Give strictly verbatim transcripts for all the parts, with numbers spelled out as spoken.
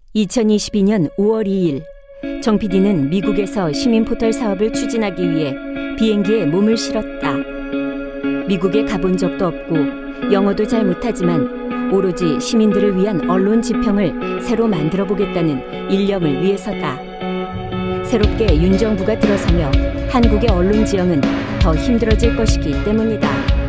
이천이십이 년 오월 이일 정 피디는 미국에서 시민포털 사업을 추진하기 위해 비행기에 몸을 실었다. 미국에 가본 적도 없고 영어도 잘 못하지만 오로지 시민들을 위한 언론 지평을 새로 만들어 보겠다는 일념을 위해서다. 새롭게 윤 정부가 들어서며 한국의 언론 지형은 더 힘들어질 것이기 때문이다.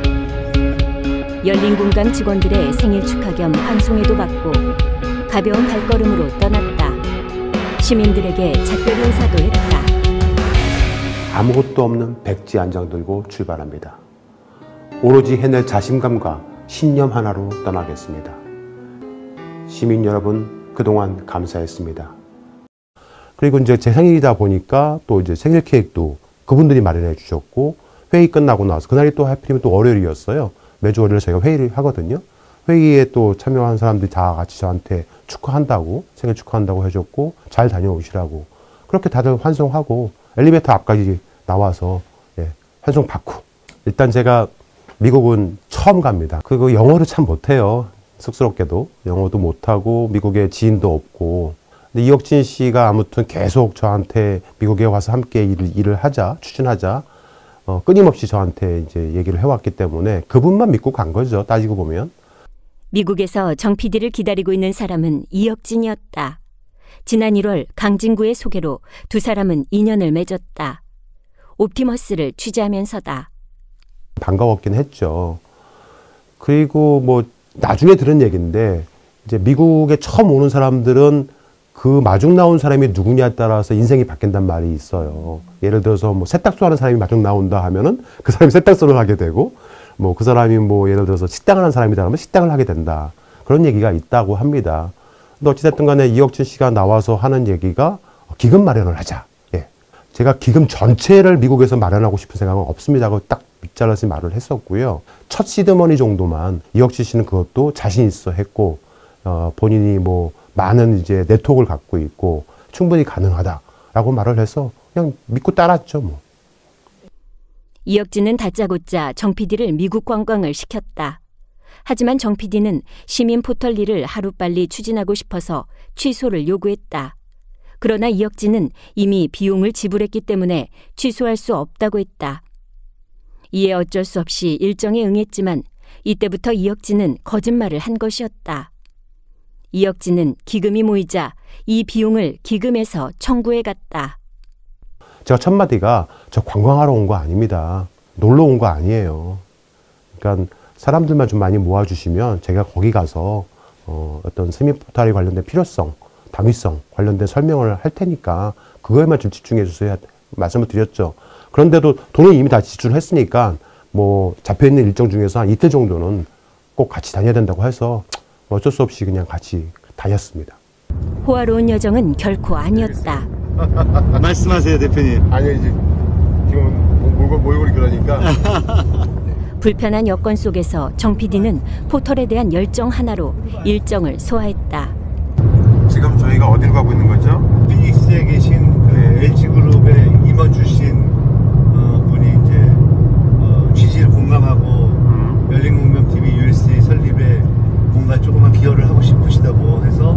열린 공감 직원들의 생일 축하 겸 환송회도 받고 가벼운 발걸음으로 떠났다. 시민들에게 작별 인사도 했다. 아무것도 없는 백지 한 장 들고 출발합니다. 오로지 해낼 자신감과 신념 하나로 떠나겠습니다. 시민 여러분, 그동안 감사했습니다. 그리고 이제 제 생일이다 보니까 또 이제 생일 케이크도 그분들이 마련해 주셨고, 회의 끝나고 나서 그날이 또 하필이면 또 월요일이었어요. 매주 월요일 저희가 회의를 하거든요. 회의에 또 참여한 사람들이 다 같이 저한테 축하한다고, 생일 축하한다고 해줬고, 잘 다녀오시라고. 그렇게 다들 환송하고, 엘리베이터 앞까지 나와서, 예, 환송 받고. 일단 제가 미국은 처음 갑니다. 그거 영어를 참 못해요. 쑥스럽게도. 영어도 못하고, 미국에 지인도 없고. 근데 이혁진 씨가 아무튼 계속 저한테 미국에 와서 함께 일을, 일을 하자, 추진하자. 어, 끊임없이 저한테 이제 얘기를 해왔기 때문에 그분만 믿고 간 거죠. 따지고 보면. 미국에서 정 피디를 기다리고 있는 사람은 이혁진이었다. 지난 일월 강진구의 소개로 두 사람은 인연을 맺었다. 옵티머스를 취재하면서다. 반가웠긴 했죠. 그리고 뭐 나중에 들은 얘기인데 이제 미국에 처음 오는 사람들은 그 마중 나온 사람이 누구냐에 따라서 인생이 바뀐단 말이 있어요. 예를 들어서 뭐 세탁소 하는 사람이 마중 나온다 하면은 그 사람이 세탁소를 하게 되고, 뭐 그 사람이 뭐 예를 들어서 식당을 하는 사람이다 하면 식당을 하게 된다. 그런 얘기가 있다고 합니다. 근데 어찌됐든 간에 이혁진 씨가 나와서 하는 얘기가 기금 마련을 하자. 예. 제가 기금 전체를 미국에서 마련하고 싶은 생각은 없습니다 하고 딱 밑잘라서 말을 했었고요. 첫 시드머니 정도만 이혁진 씨는 그것도 자신 있어 했고, 어, 본인이 뭐 많은 이제 네트워크를 갖고 있고 충분히 가능하다라고 말을 해서 그냥 믿고 따랐죠, 뭐. 이혁진은 다짜고짜 정 피디를 미국 관광을 시켰다. 하지만 정 피디는 시민 포털 일을 하루빨리 추진하고 싶어서 취소를 요구했다. 그러나 이혁진은 이미 비용을 지불했기 때문에 취소할 수 없다고 했다. 이에 어쩔 수 없이 일정에 응했지만 이때부터 이혁진은 거짓말을 한 것이었다. 이혁진은 기금이 모이자 이 비용을 기금에서 청구해 갔다. 제가 첫 마디가 저 관광하러 온 거 아닙니다. 놀러 온 거 아니에요. 그러니까 사람들만 좀 많이 모아주시면 제가 거기 가서 어, 어떤 시민 포털에 관련된 필요성, 당위성 관련된 설명을 할 테니까 그거에만 좀 집중해 주세요. 말씀을 드렸죠. 그런데도 돈을 이미 다 지출했으니까 뭐 잡혀있는 일정 중에서 한 이틀 정도는 꼭 같이 다녀야 된다고 해서 어쩔 수 없이 그냥 같이 다녔습니다. 호화로운 여정은 결코 아니었다. 말씀하세요, 대표님. 아니, 이제 지금 몰골 몰골이 그러니까. 불편한 여건 속에서 정 피디는 포털에 대한 열정 하나로 일정을 소화했다. 지금 저희가 어디로 가고 있는 거죠? 피닉스에 계신 그 엘지그룹에 임원 주신 어, 분이 이제 어, 취지를 공감하고 음. 열린공감티비 유에스에이 설립에 뭔가 조그만 기여를 하고 싶으시다고 해서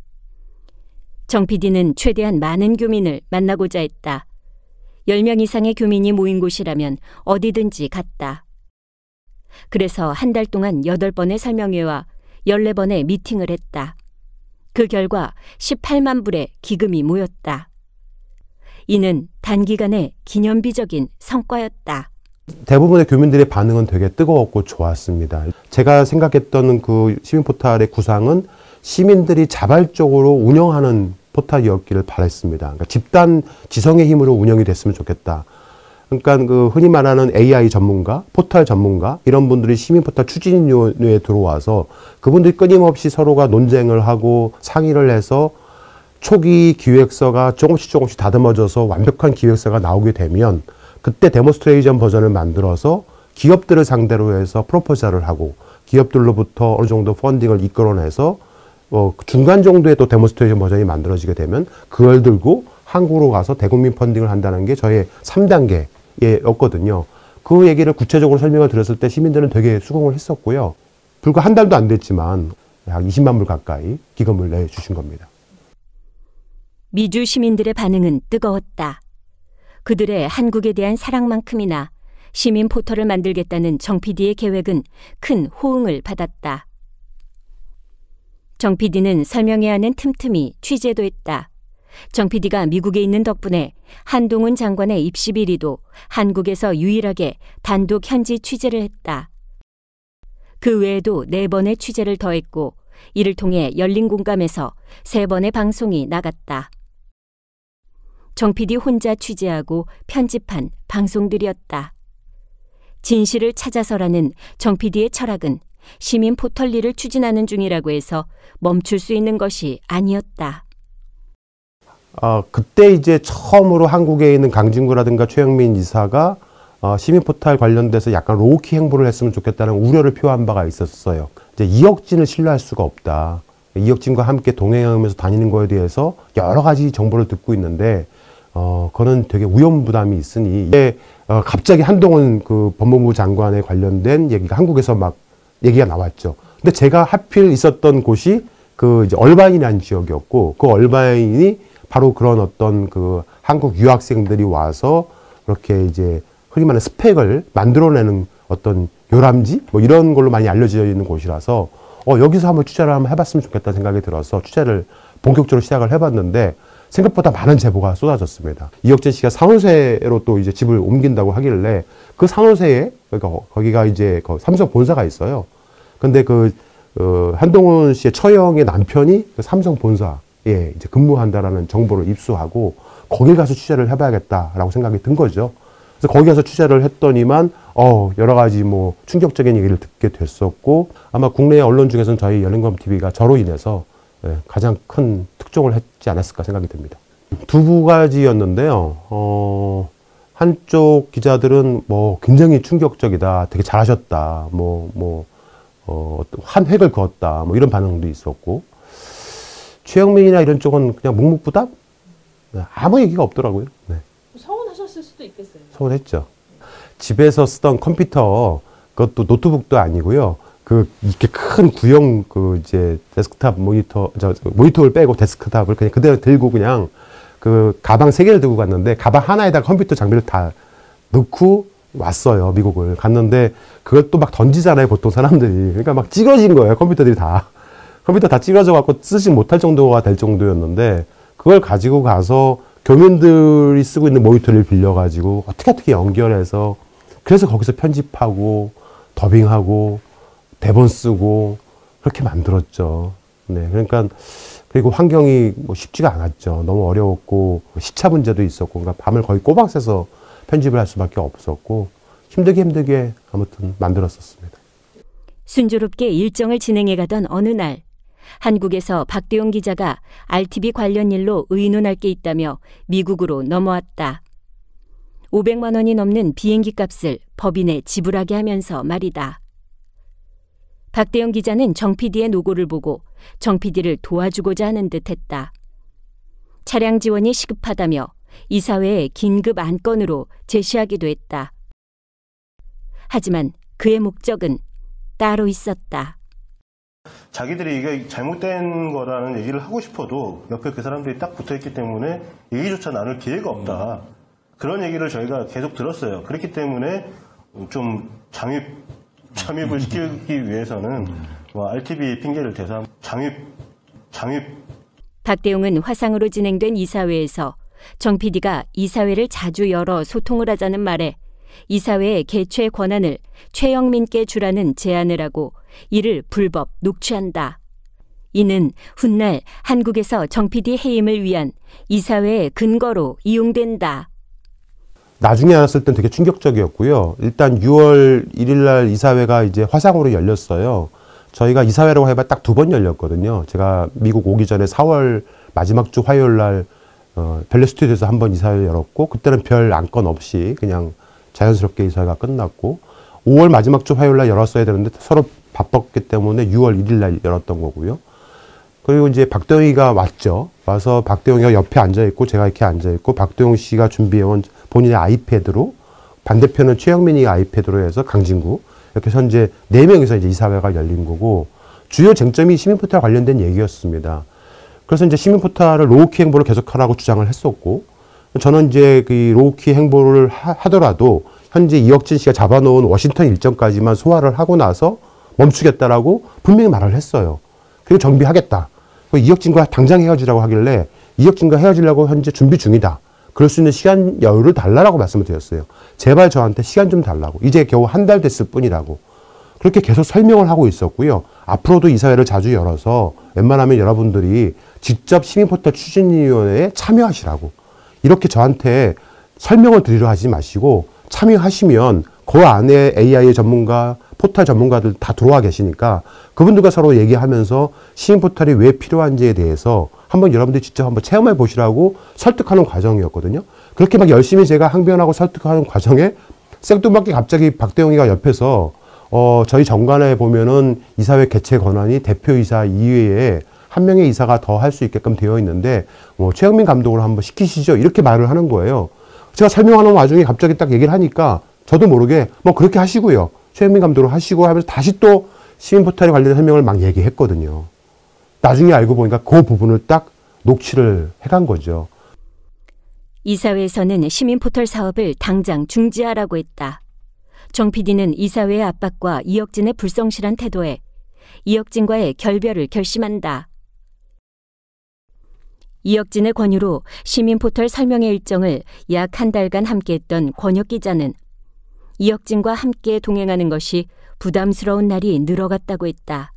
정 피디는 최대한 많은 교민을 만나고자 했다. 열 명 이상의 교민이 모인 곳이라면 어디든지 갔다. 그래서 한 달 동안 여덟 번의 설명회와 열네 번의 미팅을 했다. 그 결과 십팔만 불의 기금이 모였다. 이는 단기간에 기념비적인 성과였다. 대부분의 교민들의 반응은 되게 뜨거웠고 좋았습니다. 제가 생각했던 그 시민 포털의 구상은 시민들이 자발적으로 운영하는 포털이었기를 바랬습니다. 그러니까 집단 지성의 힘으로 운영이 됐으면 좋겠다. 그러니까 그 흔히 말하는 에이아이 전문가, 포털 전문가 이런 분들이 시민 포털 추진위원회에 들어와서 그분들이 끊임없이 서로가 논쟁을 하고 상의를 해서 초기 기획서가 조금씩 조금씩 다듬어져서 완벽한 기획서가 나오게 되면 그때 데몬스트레이션 버전을 만들어서 기업들을 상대로 해서 프로포절을 하고 기업들로부터 어느 정도 펀딩을 이끌어내서 어, 중간 정도의 또 데몬스트레이션 버전이 만들어지게 되면 그걸 들고 한국으로 가서 대국민 펀딩을 한다는 게 저의 삼 단계였거든요. 그 얘기를 구체적으로 설명을 드렸을 때 시민들은 되게 수긍을 했었고요. 불과 한 달도 안 됐지만 약 이십만 불 가까이 기금을 내주신 겁니다. 미주 시민들의 반응은 뜨거웠다. 그들의 한국에 대한 사랑만큼이나 시민 포털을 만들겠다는 정 피디의 계획은 큰 호응을 받았다. 정 피디는 설명해야 하는 틈틈이 취재도 했다. 정 피디가 미국에 있는 덕분에 한동훈 장관의 입시 비리도 한국에서 유일하게 단독 현지 취재를 했다. 그 외에도 네 번의 취재를 더했고 이를 통해 열린 공감에서 세 번의 방송이 나갔다. 정 피디 혼자 취재하고 편집한 방송들이었다. 진실을 찾아서라는 정 피디의 철학은 시민 포털리를 추진하는 중이라고 해서 멈출 수 있는 것이 아니었다. 어, 그때 이제 처음으로 한국에 있는 강진구라든가 최영민 이사가 어, 시민 포털 관련돼서 약간 로우키 행보를 했으면 좋겠다는 우려를 표한 바가 있었어요. 이제 이혁진을 신뢰할 수가 없다. 이혁진과 함께 동행하면서 다니는 거에 대해서 여러 가지 정보를 듣고 있는데 어, 그거는 되게 위험부담이 있으니 이게 어, 갑자기 한동훈 그 법무부 장관에 관련된 얘기가 한국에서 막 얘기가 나왔죠. 근데 제가 하필 있었던 곳이 그 이제 얼바인이라는 지역이었고 그 얼바인이 바로 그런 어떤 그 한국 유학생들이 와서 그렇게 이제 흔히 말하는 스펙을 만들어내는 어떤 요람지 뭐 이런 걸로 많이 알려져 있는 곳이라서 어, 여기서 한번 취재를 한번 해봤으면 좋겠다는 생각이 들어서 취재를 본격적으로 시작을 해봤는데 생각보다 많은 제보가 쏟아졌습니다. 이혁진 씨가 산호세로 또 이제 집을 옮긴다고 하길래 그 산호세에 그러니까 거기가 이제 그 삼성 본사가 있어요. 근데 그 어, 한동훈 씨의 처형의 남편이 그 삼성 본사에 이제 근무한다라는 정보를 입수하고 거길 가서 취재를 해봐야겠다라고 생각이 든 거죠. 그래서 거기 가서 취재를 했더니만 어, 여러 가지 뭐 충격적인 얘기를 듣게 됐었고 아마 국내 언론 중에서는 저희 열린검티비가 저로 인해서 네, 가장 큰 특종을 했지 않았을까 생각이 듭니다. 두 가지였는데요. 어, 한쪽 기자들은 뭐 굉장히 충격적이다, 되게 잘하셨다, 뭐, 뭐, 어, 한 획을 그었다, 뭐 이런 반응도 있었고, 최영민이나 이런 쪽은 그냥 묵묵부답? 네, 아무 얘기가 없더라고요. 네. 서운하셨을 수도 있겠어요. 서운했죠. 집에서 쓰던 컴퓨터, 그것도 노트북도 아니고요. 그 이렇게 큰 구형 그 이제 데스크탑 모니터 저 모니터를 빼고 데스크탑을 그냥 그대로 들고 그냥 그 가방 세 개를 들고 갔는데 가방 하나에다 컴퓨터 장비를 다 넣고 왔어요. 미국을 갔는데 그걸 또 막 던지잖아요. 보통 사람들이. 그러니까 막 찌그러진 거예요. 컴퓨터들이 다. 컴퓨터 다 찌그러져 갖고 쓰지 못할 정도가 될 정도였는데 그걸 가지고 가서 교민들이 쓰고 있는 모니터를 빌려 가지고 어떻게 어떻게 연결해서 그래서 거기서 편집하고 더빙하고 대본 쓰고 그렇게 만들었죠. 네, 그러니까 그리고 환경이 뭐 쉽지가 않았죠. 너무 어려웠고 시차 문제도 있었고, 그러니까 밤을 거의 꼬박 새서 편집을 할 수밖에 없었고 힘들게 힘들게 아무튼 만들었었습니다. 순조롭게 일정을 진행해가던 어느 날 한국에서 박대용 기자가 알티비 관련 일로 의논할 게 있다며 미국으로 넘어왔다. 오백만 원이 넘는 비행기 값을 법인에 지불하게 하면서 말이다. 박대용 기자는 정 피디의 노고를 보고 정 피디를 도와주고자 하는 듯 했다. 차량 지원이 시급하다며 이사회에 긴급 안건으로 제시하기도 했다. 하지만 그의 목적은 따로 있었다. 자기들이 이게 잘못된 거라는 얘기를 하고 싶어도 옆에 그 사람들이 딱 붙어있기 때문에 얘기조차 나눌 기회가 없다. 그런 얘기를 저희가 계속 들었어요. 그렇기 때문에 좀 잠입 잠입을 시키기 위해서는 뭐 알티비 핑계를 대서 잠입, 잠입. 박대용은 화상으로 진행된 이사회에서 정 피디가 이사회를 자주 열어 소통을 하자는 말에 이사회의 개최 권한을 최영민께 주라는 제안을 하고 이를 불법 녹취한다. 이는 훗날 한국에서 정 피디 해임을 위한 이사회의 근거로 이용된다. 나중에 알았을 땐 되게 충격적이었고요. 일단 유월 일일 날 이사회가 이제 화상으로 열렸어요. 저희가 이사회라고 해봐 딱 두 번 열렸거든요. 제가 미국 오기 전에 사월 마지막 주 화요일 날 어, 벨레 스튜디오에서 한 번 이사회 열었고 그때는 별 안건 없이 그냥 자연스럽게 이사회가 끝났고 오월 마지막 주 화요일 날 열었어야 되는데 서로 바빴기 때문에 유월 일일 날 열었던 거고요. 그리고 이제 박대용이가 왔죠. 와서 박대용이가 옆에 앉아있고 제가 이렇게 앉아있고 박대용 씨가 준비해온 본인의 아이패드로 반대편은 최영민이 아이패드로 해서 강진구 이렇게 해서 이제 네 명이서 이제 이사회가 열린 거고 주요 쟁점이 시민포털 관련된 얘기였습니다. 그래서 이제 시민 포탈을 로우키 행보를 계속하라고 주장을 했었고, 저는 이제 그 로우키 행보를 하, 하더라도 현재 이혁진 씨가 잡아놓은 워싱턴 일정까지만 소화를 하고 나서 멈추겠다라고 분명히 말을 했어요. 그리고 정비하겠다. 이혁진과 당장 헤어지라고 하길래 이혁진과 헤어지려고 현재 준비 중이다. 그럴 수 있는 시간 여유를 달라고 말씀을 드렸어요. 제발 저한테 시간 좀 달라고. 이제 겨우 한 달 됐을 뿐이라고. 그렇게 계속 설명을 하고 있었고요. 앞으로도 이사회를 자주 열어서 웬만하면 여러분들이 직접 시민포털 추진위원회에 참여하시라고. 이렇게 저한테 설명을 드리려 하지 마시고 참여하시면 그 안에 에이아이 전문가, 포털 전문가들 다 들어와 계시니까 그분들과 서로 얘기하면서 시민포털이 왜 필요한지에 대해서 한번 여러분들이 직접 한번 체험해 보시라고 설득하는 과정이었거든요. 그렇게 막 열심히 제가 항변하고 설득하는 과정에 생뚱맞게 갑자기 박대영이가 옆에서 어, 저희 정관에 보면은 이사회 개최 권한이 대표이사 이외에 한 명의 이사가 더 할 수 있게끔 되어 있는데 뭐 최영민 감독을 한번 시키시죠. 이렇게 말을 하는 거예요. 제가 설명하는 와중에 갑자기 딱 얘기를 하니까 저도 모르게 뭐 그렇게 하시고요. 최영민 감독을 하시고 하면서 다시 또 시민포털에 관련된 설명을 막 얘기했거든요. 나중에 알고 보니까 그 부분을 딱 녹취를 해간 거죠. 이사회에서는 시민포털 사업을 당장 중지하라고 했다. 정 피디는 이사회의 압박과 이혁진의 불성실한 태도에 이혁진과의 결별을 결심한다. 이혁진의 권유로 시민포털 설명회 일정을 약 한 달간 함께했던 권혁 기자는 이혁진과 함께 동행하는 것이 부담스러운 날이 늘어갔다고 했다.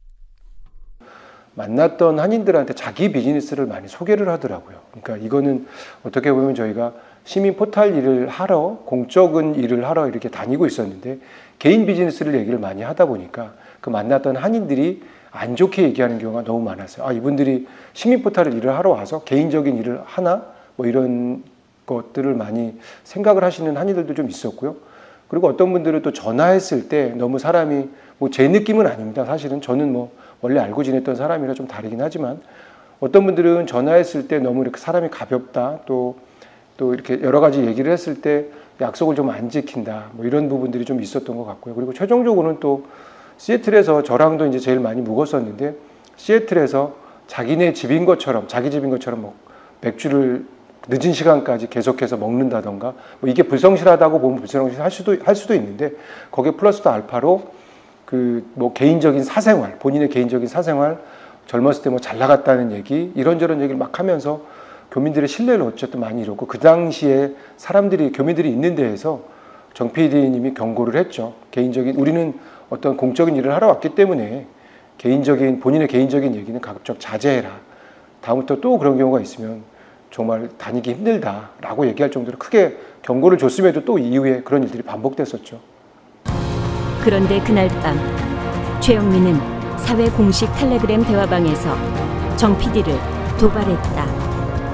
만났던 한인들한테 자기 비즈니스를 많이 소개를 하더라고요. 그러니까 이거는 어떻게 보면 저희가 시민 포털 일을 하러, 공적인 일을 하러 이렇게 다니고 있었는데 개인 비즈니스를 얘기를 많이 하다 보니까 그 만났던 한인들이 안 좋게 얘기하는 경우가 너무 많았어요. 아, 이분들이 시민 포털 일을 하러 와서 개인적인 일을 하나? 뭐 이런 것들을 많이 생각을 하시는 한인들도 좀 있었고요. 그리고 어떤 분들은 또 전화했을 때 너무 사람이 뭐 제 느낌은 아닙니다. 사실은 저는 뭐 원래 알고 지냈던 사람이라 좀 다르긴 하지만 어떤 분들은 전화했을 때 너무 이렇게 사람이 가볍다. 또, 또 이렇게 여러 가지 얘기를 했을 때 약속을 좀 안 지킨다. 뭐 이런 부분들이 좀 있었던 것 같고요. 그리고 최종적으로는 또 시애틀에서 저랑도 이제 제일 많이 묵었었는데 시애틀에서 자기네 집인 것처럼 자기 집인 것처럼 뭐 맥주를 늦은 시간까지 계속해서 먹는다던가 뭐 이게 불성실하다고 보면 불성실할 수도 할 수도 있는데 거기에 플러스 더 알파로 그 뭐 개인적인 사생활 본인의 개인적인 사생활 젊었을 때 뭐 잘 나갔다는 얘기 이런저런 얘기를 막 하면서 교민들의 신뢰를 어쨌든 많이 잃었고 그 당시에 사람들이 교민들이 있는 데에서 정 피디님이 경고를 했죠. 개인적인 우리는 어떤 공적인 일을 하러 왔기 때문에 개인적인 본인의 개인적인 얘기는 가급적 자제해라. 다음부터 또 그런 경우가 있으면 정말 다니기 힘들다라고 얘기할 정도로 크게 경고를 줬음에도 또 이후에 그런 일들이 반복됐었죠. 그런데 그날 밤 최영민은 사회 공식 텔레그램 대화방에서 정 피디를 도발했다.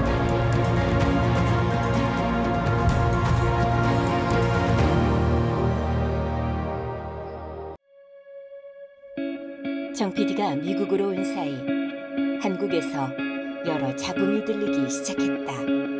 정 피디가 미국으로 온 사이 한국에서 여러 잡음이 들리기 시작했다.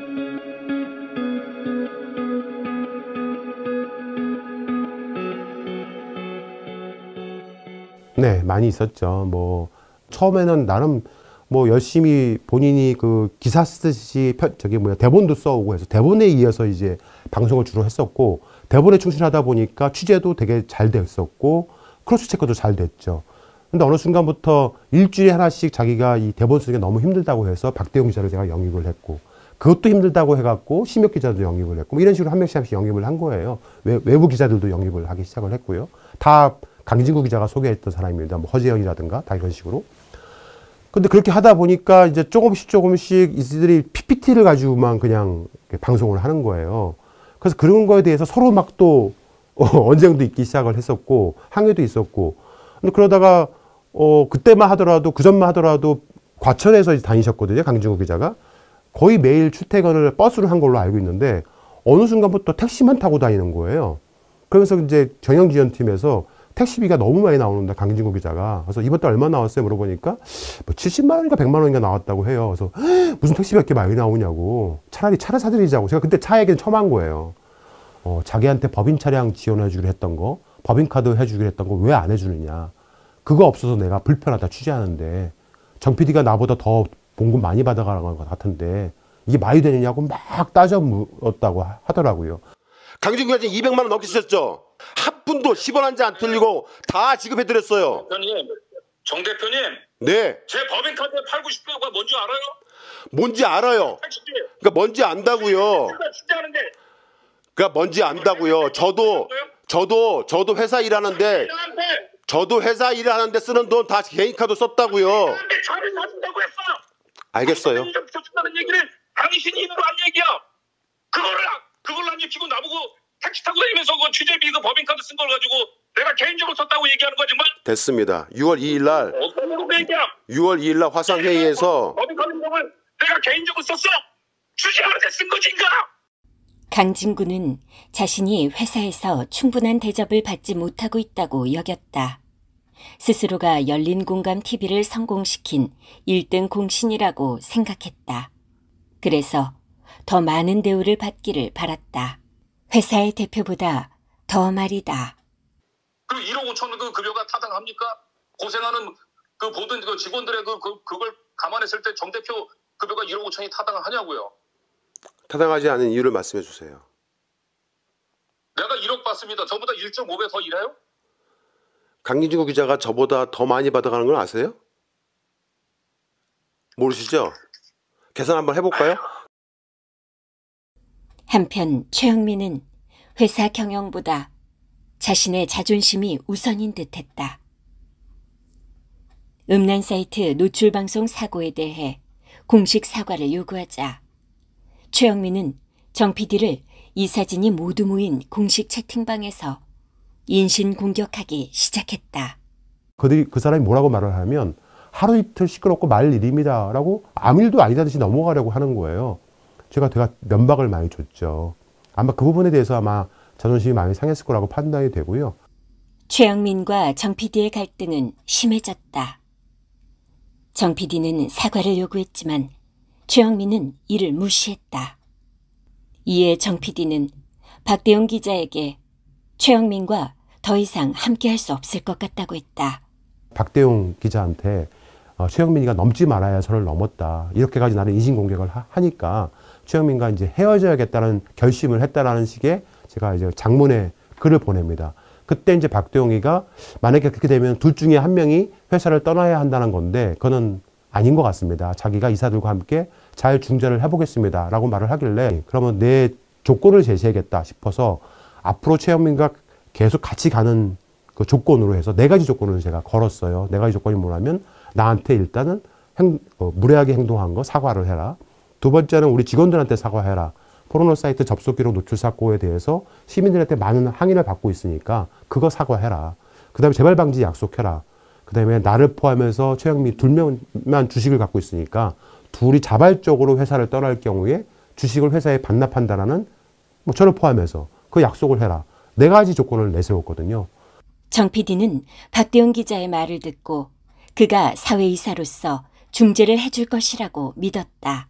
네, 많이 있었죠. 뭐 처음에는 나름 뭐 열심히 본인이 그 기사 쓰듯이 펴, 저기 뭐야 대본도 써오고 해서 대본에 이어서 이제 방송을 주로 했었고 대본에 충실하다 보니까 취재도 되게 잘 됐었고 크로스 체크도 잘 됐죠. 근데 어느 순간부터 일주일에 하나씩 자기가 이 대본 쓰기가 너무 힘들다고 해서 박대용 기자를 제가 영입을 했고 그것도 힘들다고 해갖고 심혁 기자도 영입을 했고 뭐 이런 식으로 한 명씩 한 명씩 영입을 한 거예요. 외, 외부 기자들도 영입을 하기 시작을 했고요. 다 강진구 기자가 소개했던 사람입니다. 뭐 허재영이라든가 다 이런 식으로. 근데 그렇게 하다 보니까 이제 조금씩 조금씩 이들이 피피티를 가지고만 그냥 방송을 하는 거예요. 그래서 그런 거에 대해서 서로 막 또 언쟁도 있기 시작을 했었고 항의도 있었고. 근데 그러다가 어, 그때만 하더라도, 그 전만 하더라도 과천에서 다니셨거든요, 강진구 기자가. 거의 매일 출퇴근을 버스로 한 걸로 알고 있는데, 어느 순간부터 택시만 타고 다니는 거예요. 그러면서 이제 경영지원팀에서 택시비가 너무 많이 나오는데, 강진구 기자가. 그래서 이번 달 얼마 나왔어요? 물어보니까, 뭐 칠십만 원인가 백만 원인가 나왔다고 해요. 그래서, 무슨 택시비가 이렇게 많이 나오냐고. 차라리 차를 사드리자고. 제가 그때 차 얘기는 처음 한 거예요. 어, 자기한테 법인 차량 지원해주기로 했던 거, 법인카드 해주기로 했던 거 왜 안 해주느냐. 그거 없어서 내가 불편하다 취재하는데 정 피디가 나보다 더 봉급 많이 받아가는 것 같은데 이게 말이 되느냐고 막 따져 물었다고 하더라고요. 강진구 회장님 이백만 원 넘게 쓰셨죠? 한 푼도 십 원 한 지 안 틀리고 다 지급해드렸어요. 대표님, 정 대표님, 네. 제 법인카드 팔고 싶은 거가 뭔지 알아요? 뭔지 알아요. 그러니까 뭔지 안다고요. 취재하는데. 그러니까 뭔지 안다고요. 저도 저도 저도 회사 일하는데 저도 회사 일하는데 쓰는 돈 다 개인 카드 썼다고요. 차를 사준다고 했어. 알겠어요. 다는 얘기를 당신이 입으로 한 얘기야. 그거를 그걸 안 지키고 나보고 택시 타고 다니면서 그 취재비 그 법인카드 쓴 걸 가지고 내가 개인적으로 썼다고 얘기하는 거야 정말. 됐습니다. 유월 이일 날 어떤 얘기야? 유월 이일 날 화상 회의에서 법인카드 비용을 내가 개인적으로 썼어. 취재하는데 쓴 거지인가? 강진구는 자신이 회사에서 충분한 대접을 받지 못하고 있다고 여겼다. 스스로가 열린 공감 티비를 성공시킨 일 등 공신이라고 생각했다. 그래서 더 많은 대우를 받기를 바랐다. 회사의 대표보다 더 말이다. 그 일억 오천 그 급여가 타당합니까? 고생하는 그 모든 그 직원들의 그, 그 그걸 감안했을 때 정 대표 급여가 일억 오천이 타당하냐고요? 타당하지 않은 이유를 말씀해 주세요. 내가 일억 받습니다. 저보다 일 점 오 배 더 일해요? 강진구 기자가 저보다 더 많이 받아가는 걸 아세요? 모르시죠? 계산 한번 해볼까요? 한편 최영민은 회사 경영보다 자신의 자존심이 우선인 듯했다. 음란 사이트 노출 방송 사고에 대해 공식 사과를 요구하자 최영민은 정 피디를 이 사진이 모두 모인 공식 채팅방에서 인신 공격하기 시작했다. 그들이 그 사람이 뭐라고 말을 하면 하루 이틀 시끄럽고 말 일입니다 라고 아무 일도 아니다듯이 넘어가려고 하는 거예요. 제가 제가 면박을 많이 줬죠. 아마 그 부분에 대해서 아마 자존심이 많이 상했을 거라고 판단이 되고요. 최영민과 정 피디의 갈등은 심해졌다. 정 피디는 사과를 요구했지만 최영민은 이를 무시했다. 이에 정 피디는 박대웅 기자에게 최영민과 더 이상 함께할 수 없을 것 같다고 했다. 박대웅 기자한테 어, 최영민이가 넘지 말아야 선을 넘었다. 이렇게까지 나를 인신공격을 하, 하니까 최영민과 이제 헤어져야겠다는 결심을 했다라는 식의 제가 이제 장문의 글을 보냅니다. 그때 이제 박대웅이가 만약에 그렇게 되면 둘 중에 한 명이 회사를 떠나야 한다는 건데 그거는 아닌 것 같습니다. 자기가 이사들과 함께 잘 중재를 해보겠습니다. 라고 말을 하길래 그러면 내 조건을 제시하겠다 싶어서 앞으로 최영민과 계속 같이 가는 그 조건으로 해서 네 가지 조건을 제가 걸었어요. 네 가지 조건이 뭐냐면 나한테 일단은 행, 어, 무례하게 행동한 거 사과를 해라. 두 번째는 우리 직원들한테 사과해라. 포르노 사이트 접속 기록 노출 사고에 대해서 시민들한테 많은 항의를 받고 있으니까 그거 사과해라. 그 다음에 재발 방지 약속해라. 그 다음에 나를 포함해서 최영민 두 명만 주식을 갖고 있으니까 둘이 자발적으로 회사를 떠날 경우에 주식을 회사에 반납한다라는 뭐 저를 포함해서 그 약속을 해라. 네 가지 조건을 내세웠거든요. 정 피디는 박대웅 기자의 말을 듣고 그가 사회이사로서 중재를 해줄 것이라고 믿었다.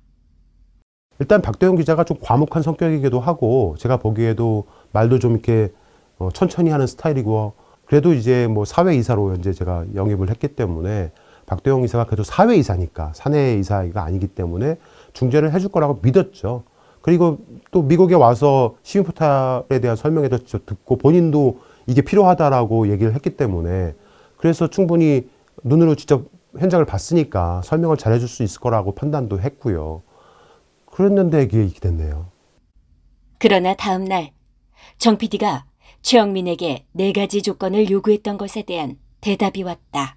일단 박대웅 기자가 좀 과묵한 성격이기도 하고 제가 보기에도 말도 좀 이렇게 어, 천천히 하는 스타일이고 그래도 이제 뭐 사회이사로 현재 제가 영입을 했기 때문에 박대웅 이사가 그래도 사회이사니까 사내이사가 아니기 때문에 중재를 해줄 거라고 믿었죠. 그리고 또 미국에 와서 시민포탈에 대한 설명회도 듣고 본인도 이게 필요하다라고 얘기를 했기 때문에 그래서 충분히 눈으로 직접 현장을 봤으니까 설명을 잘해줄 수 있을 거라고 판단도 했고요. 그랬는데 이게 이렇게 됐네요. 그러나 다음 날 정 피디가 최영민에게 네 가지 조건을 요구했던 것에 대한 대답이 왔다.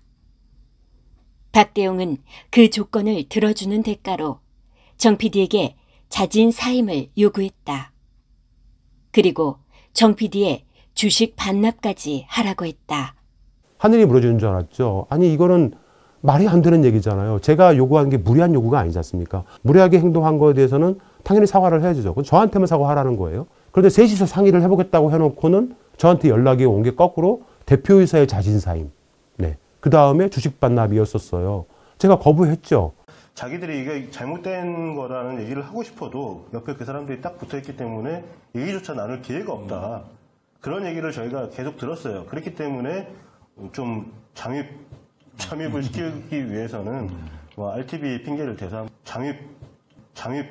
박대웅은 그 조건을 들어주는 대가로 정 피디에게 자진 사임을 요구했다. 그리고 정 피디의 주식 반납까지 하라고 했다. 하늘이 무너지는 줄 알았죠. 아니 이거는 말이 안 되는 얘기잖아요. 제가 요구한 게 무리한 요구가 아니지 않습니까? 무리하게 행동한 거에 대해서는 당연히 사과를 해야죠. 그건 저한테만 사과하라는 거예요. 그런데 셋이서 상의를 해보겠다고 해놓고는 저한테 연락이 온 게 거꾸로 대표이사의 자진사임. 네. 그 다음에 주식 반납이었었어요. 제가 거부했죠. 자기들이 이게 잘못된 거라는 얘기를 하고 싶어도 옆에 그 사람들이 딱 붙어있기 때문에 얘기조차 나눌 기회가 없다. 그런 얘기를 저희가 계속 들었어요. 그렇기 때문에 좀 잠입, 잠입을 시키기 위해서는 뭐 알티비 핑계를 대서 잠입, 잠입.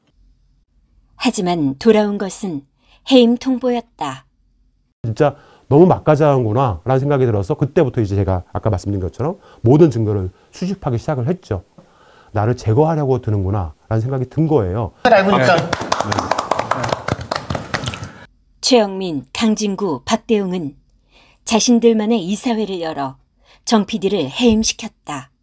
하지만 돌아온 것은 해임 통보였다. 진짜 너무 막가자한구나 라는 생각이 들어서 그때부터 이제 제가 아까 말씀드린 것처럼 모든 증거를 수집하기 시작을 했죠. 나를 제거하려고 드는구나 라는 생각이 든 거예요. 알고 있다. 네. 최영민, 강진구, 박대웅은 자신들만의 이사회를 열어 정 피디를 해임시켰다.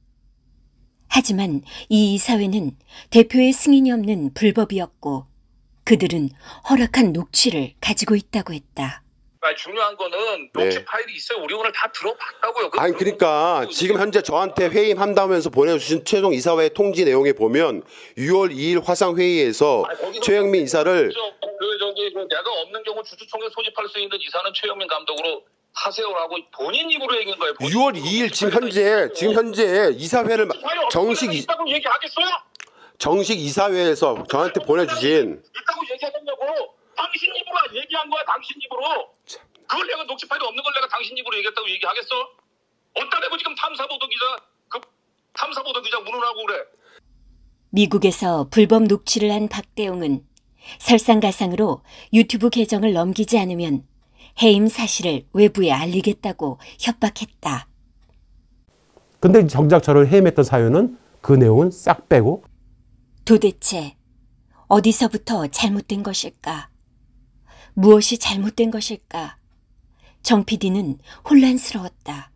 하지만 이 이사회는 대표의 승인이 없는 불법이었고 그들은 허락한 녹취를 가지고 있다고 했다. 중요한 거는 네. 녹취 파일이 있어요. 우리 오늘 다 들어봤다고요. 아니 그러니까 지금 현재 저한테 회임한다면서 보내주신 최종 이사회 통지 내용에 보면 유월 이일 화상회의에서 최영민 이사를 그 저기 그 내가 없는 경우 주주총회 소집할 수 있는 이사는 최영민 감독으로 하세요라고 본인 입으로 얘기한 거예요. 유월 이일 지금 현재 지금 현재 이사회를 정식 이, 있다고 얘기하겠어요? 정식 이사회에서 저한테 보내주신 있다고 얘기하겠냐고. 당신 입으로 얘기한 거야. 당신 입으로. 그걸 내가 녹취 파일이 없는 걸 내가 당신 입으로 얘기했다고 얘기하겠어? 어디다 대고 지금 탐사보도 기자 그 탐사보도 기자 운운하고 그래. 미국에서 불법 녹취를 한 박대웅은 설상가상으로 유튜브 계정을 넘기지 않으면 해임 사실을 외부에 알리겠다고 협박했다. 근데 정작 저를 해임했던 사유는 그 내용은 싹 빼고 도대체 어디서부터 잘못된 것일까? 무엇이 잘못된 것일까? 정 피디는 혼란스러웠다.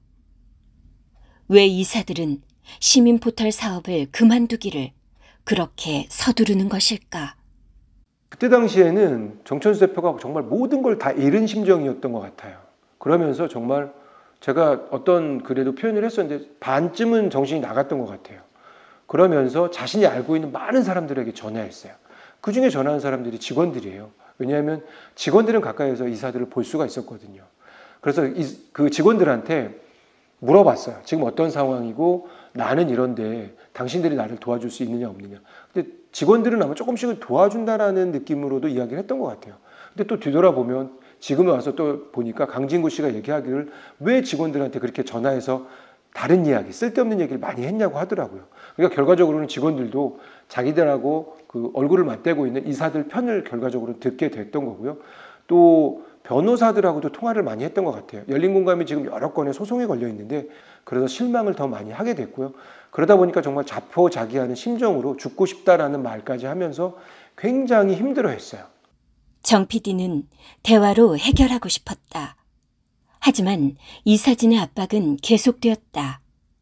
왜 이사들은 시민 포털 사업을 그만두기를 그렇게 서두르는 것일까? 그때 당시에는 정천수 대표가 정말 모든 걸 다 잃은 심정이었던 것 같아요. 그러면서 정말 제가 어떤 글에도 표현을 했었는데 반쯤은 정신이 나갔던 것 같아요. 그러면서 자신이 알고 있는 많은 사람들에게 전화했어요. 그 중에 전화한 사람들이 직원들이에요. 왜냐하면 직원들은 가까이에서 이사들을 볼 수가 있었거든요. 그래서 이, 그 직원들한테 물어봤어요. 지금 어떤 상황이고 나는 이런데 당신들이 나를 도와줄 수 있느냐 없느냐. 근데 직원들은 아마 조금씩은 도와준다라는 느낌으로도 이야기를 했던 것 같아요. 근데 또 뒤돌아보면 지금 와서 또 보니까 강진구 씨가 얘기하기를 왜 직원들한테 그렇게 전화해서 다른 이야기, 쓸데없는 얘기를 많이 했냐고 하더라고요. 그러니까 결과적으로는 직원들도 자기들하고 그 얼굴을 맞대고 있는 이사들 편을 결과적으로 듣게 됐던 거고요. 또 변호사들하고도 통화를 많이 했던 것 같아요. 열린공감이 지금 여러 건의 소송에 걸려 있는데 그래서 실망을 더 많이 하게 됐고요. 그러다 보니까 정말 자포자기하는 심정으로 죽고 싶다라는 말까지 하면서 굉장히 힘들어했어요. 정 피디는 대화로 해결하고 싶었다. 하지만 이사진의 압박은 계속되었다.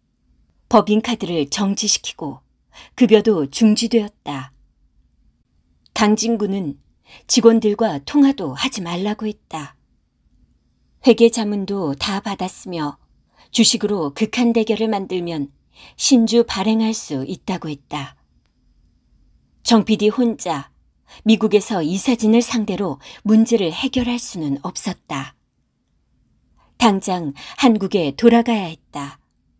법인카드를 정지시키고 급여도 중지되었다. 강진구는 직원들과 통화도 하지 말라고 했다. 회계 자문도 다 받았으며 주식으로 극한 대결을 만들면 신주 발행할 수 있다고 했다. 정 피디 혼자 미국에서 이사진을 상대로 문제를 해결할 수는 없었다. 당장 한국에 돌아가야 했다.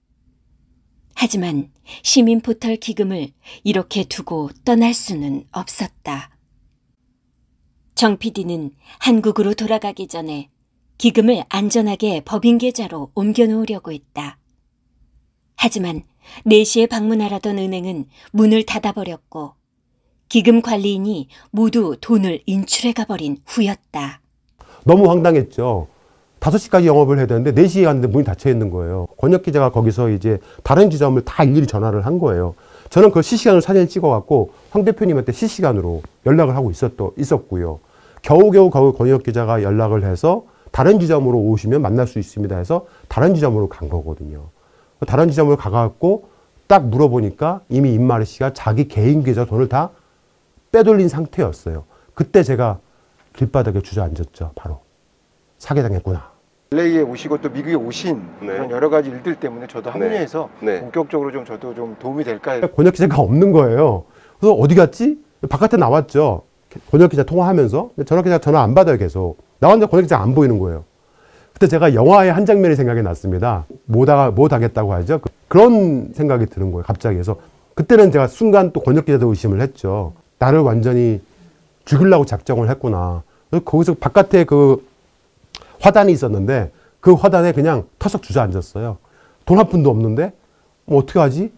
하지만 시민 포털 기금을 이렇게 두고 떠날 수는 없었다. 정 피디는 한국으로 돌아가기 전에 기금을 안전하게 법인 계좌로 옮겨놓으려고 했다. 하지만 네 시에 방문하라던 은행은 문을 닫아버렸고 기금 관리인이 모두 돈을 인출해가버린 후였다. 너무 황당했죠. 다섯 시까지 영업을 해야 되는데 네 시에 갔는데 문이 닫혀 있는 거예요. 권혁 기자가 거기서 이제 다른 지점을 다 일일이 전화를 한 거예요. 저는 그 실시간으로 사진을 찍어갖고 황 대표님한테 실시간으로 연락을 하고 있었도, 있었고요. 겨우겨우 권혁 기자가 연락을 해서 다른 지점으로 오시면 만날 수 있습니다 해서 다른 지점으로 간 거거든요. 다른 지점으로 가갖고 딱 물어보니까 이미 임마리 씨가 자기 개인 계좌 돈을 다 빼돌린 상태였어요. 그때 제가 길바닥에 주저앉았죠. 바로. 사기당했구나. 엘에이에 오시고 또 미국에 오신 네. 그런 여러 가지 일들 때문에 저도 합류해서 네. 네. 본격적으로 좀 저도 좀 도움이 될까. 권혁 기자가 없는 거예요. 그래서 어디 갔지? 바깥에 나왔죠. 권혁 기자 통화하면서. 권혁 기자 전화 안 받아요, 계속. 나왔는데 권혁 기자 안 보이는 거예요. 그때 제가 영화의 한 장면이 생각이 났습니다. 못하, 못하겠다고 하죠. 그런 생각이 드는 거예요, 갑자기. 그래서 그때는 제가 순간 또 권혁 기자도 의심을 했죠. 나를 완전히 죽이려고 작정을 했구나. 그래서 거기서 바깥에 그 화단이 있었는데 그 화단에 그냥 터석 주저앉았어요. 돈 한 푼도 없는데 뭐 어떻게 하지?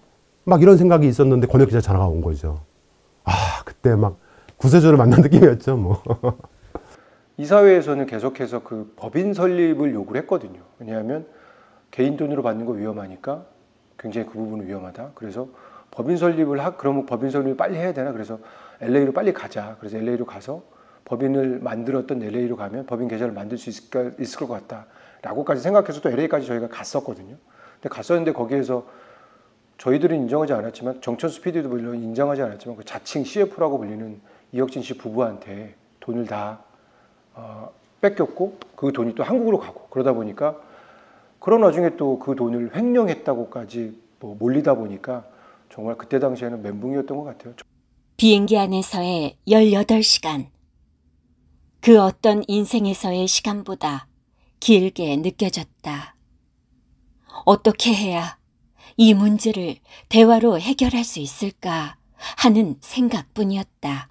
막 이런 생각이 있었는데 권혁 기자 전화가 온 거죠. 아, 그때 막 구세주를 만난 느낌이었죠, 뭐. 이사회에서는 계속해서 그 법인 설립을 요구를 했거든요. 왜냐하면 개인 돈으로 받는 거 위험하니까 굉장히 그 부분은 위험하다. 그래서 법인 설립을 하, 그러면 법인 설립을 빨리 해야 되나? 그래서 엘에이로 빨리 가자. 그래서 엘에이로 가서 법인을 만들었던 엘에이로 가면 법인 계좌를 만들 수 있을, 있을 것 같다. 라고까지 생각해서 또 엘에이까지 저희가 갔었거든요. 근데 갔었는데 거기에서 저희들은 인정하지 않았지만 정천수 피디도 물론 인정하지 않았지만 그 자칭 씨에프라고 불리는 이혁진 씨 부부한테 돈을 다 어, 뺏겼고 그 돈이 또 한국으로 가고 그러다 보니까 그런 와중에 또 그 돈을 횡령했다고까지 뭐 몰리다 보니까 정말 그때 당시에는 멘붕이었던 것 같아요. 비행기 안에서의 열여덟 시간. 그 어떤 인생에서의 시간보다 길게 느껴졌다. 어떻게 해야 이 문제를 대화로 해결할 수 있을까 하는 생각뿐이었다.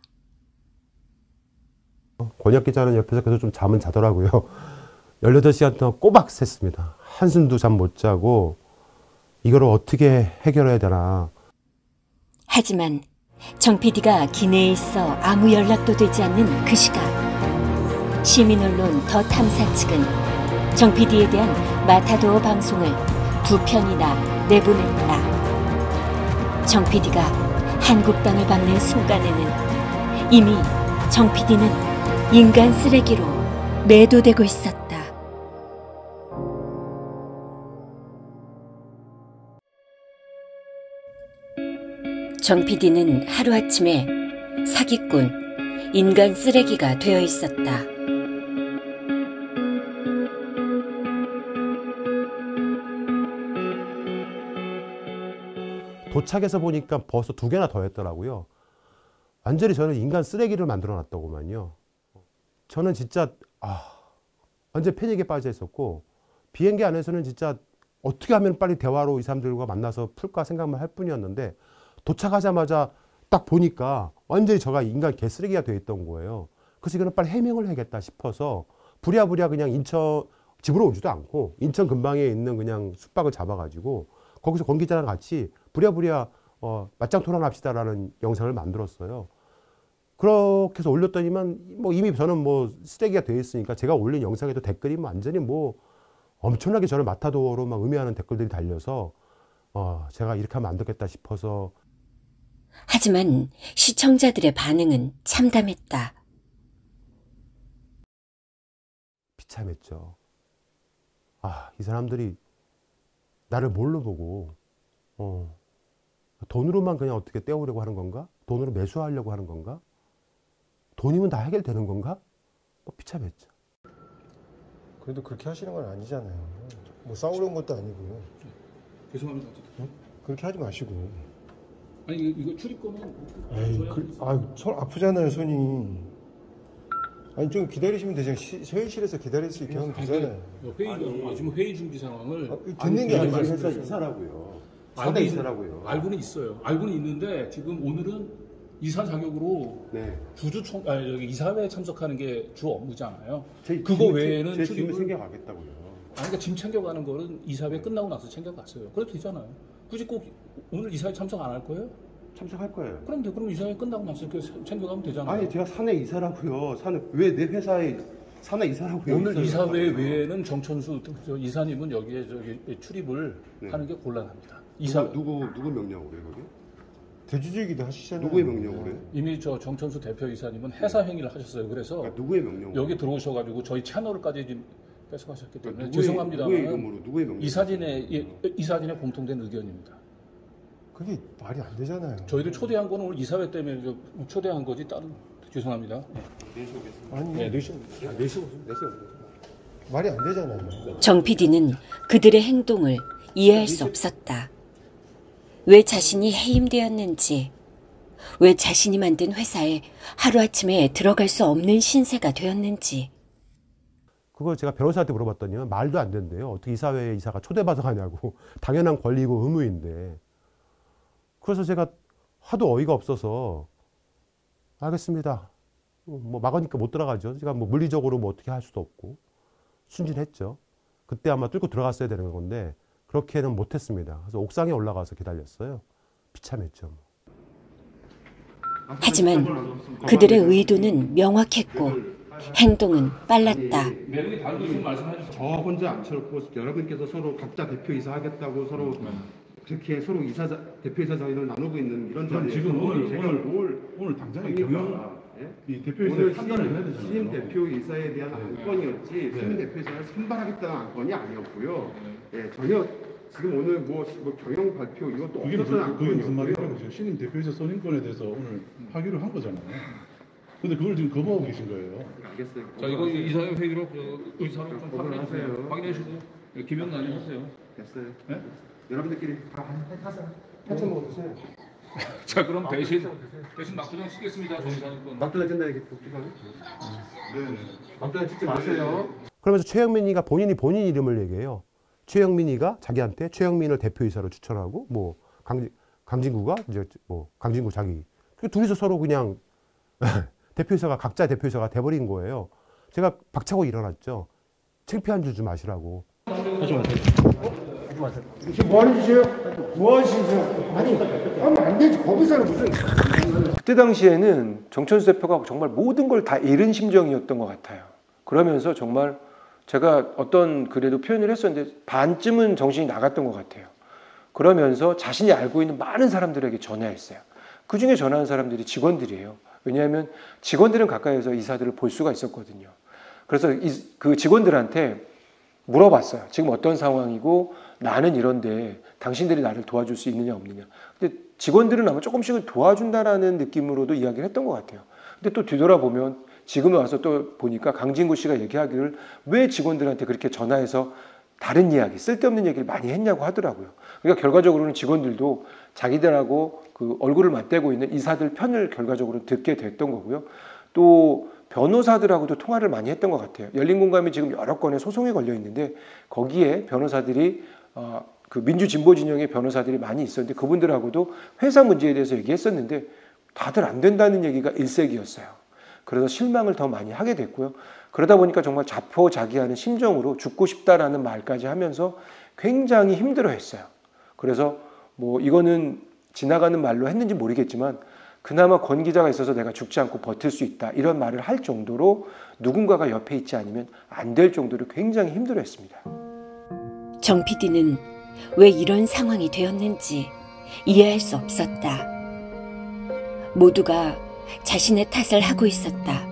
권혁 기자는 옆에서 계속 좀 잠은 자더라고요. 열여덟 시간 동안 꼬박 샜습니다. 한숨도 잠 못 자고 이걸 어떻게 해결해야 되나. 하지만 정 피디가 기내에 있어 아무 연락도 되지 않는 그 시각, 시민언론 더 탐사 측은 정 피디에 대한 마타도어 방송을 두 편이나 내보냈다. 정 피디가 한국당을 밟는 순간에는 이미 정 피디는 인간 쓰레기로 매도되고 있었다. 정 피디는 하루아침에 사기꾼, 인간 쓰레기가 되어 있었다. 도착해서 보니까 벌써 두 개나 더 했더라고요. 완전히 저는 인간 쓰레기를 만들어 놨더구만요. 저는 진짜 아, 완전 패닉에 빠져 있었고 비행기 안에서는 진짜 어떻게 하면 빨리 대화로 이 사람들과 만나서 풀까 생각만 할 뿐이었는데 도착하자마자 딱 보니까 완전히 저가 인간 개쓰레기가 되어 있던 거예요. 그래서 이거는 빨리 해명을 해야겠다 싶어서 부랴부랴 그냥 인천, 집으로 오지도 않고 인천 근방에 있는 그냥 숙박을 잡아가지고 거기서 권 기자랑 같이 부랴부랴 어, 맞짱 토론합시다라는 영상을 만들었어요. 그렇게 해서 올렸더니만 뭐 이미 저는 뭐 쓰레기가 되어 있으니까 제가 올린 영상에도 댓글이 완전히 뭐 엄청나게 저를 마타도어로 막 음해하는 댓글들이 달려서 어, 제가 이렇게 하면 안 되겠다 싶어서. 하지만 시청자들의 반응은 참담했다. 비참했죠. 아, 이 사람들이 나를 뭘로 보고 어, 돈으로만 그냥 어떻게 떼오려고 하는 건가? 돈으로 매수하려고 하는 건가? 돈이면 다 해결되는 건가? 뭐 비참했죠. 그래도 그렇게 하시는 건 아니잖아요. 뭐 싸우려는 것도 아니고. 죄송합니다. 응? 그렇게 하지 마시고. 아니 이거 출입금은. 에이, 그, 아, 손 아프잖아요 손이. 아니 좀 기다리시면 되잖아요. 회의실에서 기다릴 수 있게 하면 되잖아요. 회의가 지금 회의 준비 상황을 아, 듣는 게 아니고 회사 이사라고요. 알고 이사라고요. 알고는 있어요. 알고는 있는데 지금 오늘은 이사 자격으로 네. 주주 총 아니 여기 이사회에 참석하는 게 주 업무잖아요. 제, 그거 제, 외에는 제 출입을 짐을 챙겨가겠다고요. 아니 그러니까 짐 챙겨가는 거는 이사회 끝나고 나서 챙겨갔어요. 그래도 되잖아요. 굳이 꼭 오늘 이사회 참석 안 할 거예요? 참석할 거예요. 그럼 돼. 그럼 이사회 끝나고 나서 이렇게 챙겨가면 되잖아요. 아니 제가 사내 이사라고요. 사내 왜 내 회사에 사내 이사라고요. 오늘 이사회 외에는 정천수 저 이사님은 여기에 저기 출입을 네. 하는 게 곤란합니다. 이사 누구 누구, 누구 명령으로 해요, 거기? 대주주이기도 하시잖아요. 누구의 명령으로 해요? 이미 저 정천수 대표 이사님은 해사 행위를 하셨어요. 그래서 그러니까 누구의 명령으로? 여기 들어오셔가지고 저희 채널까지 지금 뺏어가셨기 때문에 그러니까 누구의, 죄송합니다만 누구의 의무로 누구의 명령? 이 사진의 이, 이 사진의 공통된 의견입니다. 그게 말이 안 되잖아요. 저희들 초대한 거는 오늘 이사회 때문에 저 초대한 거지 다른 죄송합니다. 아니 네, 내시 아, 내시 말이 안 되잖아요. 정 피디는 그들의 행동을 이해할 수 없었다. 왜 자신이 해임되었는지, 왜 자신이 만든 회사에 하루아침에 들어갈 수 없는 신세가 되었는지. 그걸 제가 변호사한테 물어봤더니 말도 안 된대요. 어떻게 이사회에 이사가 초대받아 가냐고. 당연한 권리고 의무인데. 그래서 제가 하도 어이가 없어서 알겠습니다. 뭐 막으니까 못 들어가죠. 제가 뭐 물리적으로 뭐 어떻게 할 수도 없고 순진했죠. 그때 아마 뚫고 들어갔어야 되는 건데 그렇게는 못했습니다. 그래서 옥상에 올라가서 기다렸어요. 비참했죠. 하지만 그들의 의도는 명확했고 행동은 빨랐다. 매력이 다른 것을 말씀하셨죠. 저 혼자 안 쳐놓고 여러분께서 서로 각자 대표이사 하겠다고 서로 그렇게 서로 이사자 대표이사 자리를 나누고 있는 이런 자리에 지금 오늘 오늘 뭘 오늘 당장에 합니까? 경영 예? 이 대표이사 오늘 판단을 해야 신임, 되잖아요. 신임 대표이사에 대한 안건이었지 네. 신임 대표이사를 선발하겠다는 안건이 아니었고요. 예, 전혀 지금 오늘 뭐, 뭐 경영 발표 이것도 그게 없었던 무슨, 그게 무슨 말이에요? 안건이었고요. 지금 신임 대표이사 선임권에 대해서 오늘 하기로 한 거잖아요. 근데 그걸 지금 거부하고 계신 거예요. 알겠어요. 자, 이거 이사회 회의로 그 의사로 좀 거부를 확인해 주세요. 하세요. 확인해 주시고 김영란이 하세요. 됐어요. 네? 여러분들끼리 다 하세요. 한참 먹어주세요. 자, 그럼 대신 대신 막두장 치겠습니다. 정의사님 건. 막두장 끝나 이게 복귀가요? 네. 막두장 찍지 마세요. 그러면서 최영민이가 본인이 본인 이름을 얘기해요. 최영민이가 자기한테 최영민을 대표이사로 추천하고 뭐 강, 강진구가 이제 뭐 강진구 자기 그 둘이서 서로 그냥 대표이사가 각자 대표이사가 돼버린 거예요. 제가 박차고 일어났죠. 창피한 줄 좀 아시라고. 지금 뭐 하는 짓이에요? 뭐 하는 짓이에요? 아니, 하면 안 되지. 거기서는 무슨. 그때 당시에는 정천수 대표가 정말 모든 걸 다 잃은 심정이었던 것 같아요. 그러면서 정말 제가 어떤 그래도 표현을 했었는데 반쯤은 정신이 나갔던 것 같아요. 그러면서 자신이 알고 있는 많은 사람들에게 전화했어요. 그 중에 전화한 사람들이 직원들이에요. 왜냐하면 직원들은 가까이에서 이사들을 볼 수가 있었거든요. 그래서 이, 그 직원들한테 물어봤어요. 지금 어떤 상황이고 나는 이런데 당신들이 나를 도와줄 수 있느냐 없느냐. 근데 직원들은 아마 조금씩은 도와준다라는 느낌으로도 이야기를 했던 것 같아요. 근데 또 뒤돌아보면 지금 와서 또 보니까 강진구 씨가 얘기하기를 왜 직원들한테 그렇게 전화해서 다른 이야기, 쓸데없는 얘기를 많이 했냐고 하더라고요. 그러니까 결과적으로는 직원들도 자기들하고 그 얼굴을 맞대고 있는 이사들 편을 결과적으로 듣게 됐던 거고요. 또 변호사들하고도 통화를 많이 했던 것 같아요. 열린공감이 지금 여러 건의 소송에 걸려 있는데 거기에 변호사들이 어, 그 민주진보 진영의 변호사들이 많이 있었는데 그분들하고도 회사 문제에 대해서 얘기했었는데 다들 안 된다는 얘기가 일색이었어요. 그래서 실망을 더 많이 하게 됐고요. 그러다 보니까 정말 자포자기하는 심정으로 죽고 싶다라는 말까지 하면서 굉장히 힘들어했어요. 그래서 뭐 이거는 지나가는 말로 했는지 모르겠지만 그나마 권 기자가 있어서 내가 죽지 않고 버틸 수 있다 이런 말을 할 정도로 누군가가 옆에 있지 않으면 안 될 정도로 굉장히 힘들어했습니다. 정 피디는 왜 이런 상황이 되었는지 이해할 수 없었다. 모두가 자신의 탓을 하고 있었다.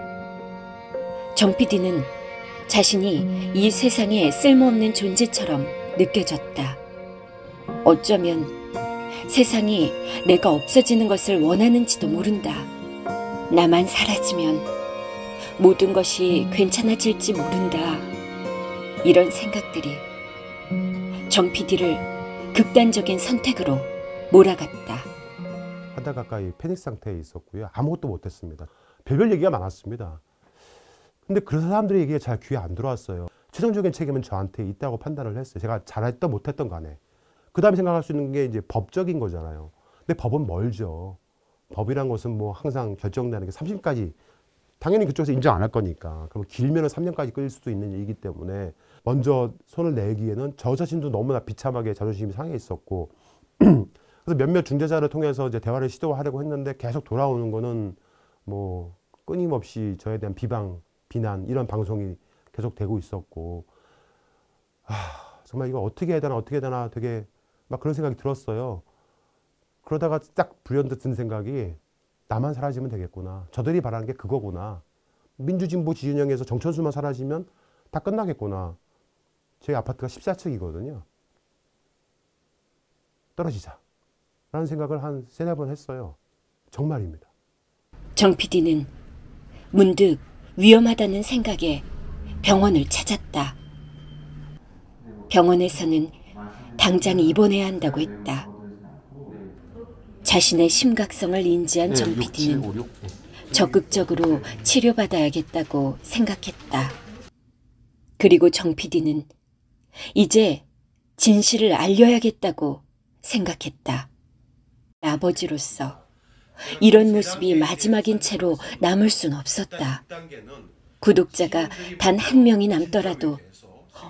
정 피디는 자신이 이 세상에 쓸모없는 존재처럼 느껴졌다. 어쩌면 세상이 내가 없어지는 것을 원하는지도 모른다. 나만 사라지면 모든 것이 괜찮아질지 모른다. 이런 생각들이 정 피디를 극단적인 선택으로 몰아갔다. 한 달 가까이 패닉 상태에 있었고요. 아무것도 못했습니다. 별별 얘기가 많았습니다. 근데 그 사람들의 얘기가 잘 귀에 안 들어왔어요. 최종적인 책임은 저한테 있다고 판단을 했어요. 제가 잘했던 못했던 간에. 그 다음에 생각할 수 있는 게 이제 법적인 거잖아요. 근데 법은 멀죠. 법이란 것은 뭐 항상 결정되는 게 삼 심까지 당연히 그쪽에서 인정 안 할 거니까. 그럼 길면은 삼 년까지 끌 수도 있는 일이기 때문에 먼저 손을 내기에는 저 자신도 너무나 비참하게 자존심이 상해 있었고 그래서 몇몇 중재자를 통해서 이제 대화를 시도하려고 했는데 계속 돌아오는 거는 뭐 끊임없이 저에 대한 비방, 비난 이런 방송이 계속 되고 있었고 아, 정말 이거 어떻게 해야 되나 어떻게 해야 되나 되게 막 그런 생각이 들었어요. 그러다가 딱 불현듯 든 생각이 나만 사라지면 되겠구나. 저들이 바라는 게 그거구나. 민주진보 지진영에서 정천수만 사라지면 다 끝나겠구나. 제 아파트가 십사 층이거든요. 떨어지자. 라는 생각을 한 세네 번 했어요. 정말입니다. 정 피디는 문득 위험하다는 생각에 병원을 찾았다. 병원에서는 당장 입원해야 한다고 했다. 자신의 심각성을 인지한 정 피디는 적극적으로 치료받아야겠다고 생각했다. 그리고 정 피디는 이제 진실을 알려야겠다고 생각했다. 아버지로서 이런 모습이 마지막인 채로 남을 순 없었다. 구독자가 단 한 명이 남더라도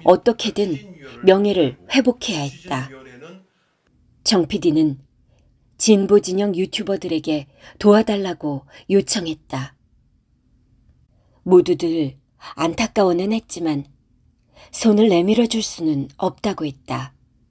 어떻게든 명예를 회복해야 했다. 정 피디는 진보 진영 유튜버들에게 도와달라고 요청했다. 모두들 안타까워는 했지만 손을 내밀어 줄 수는 없다고 했다.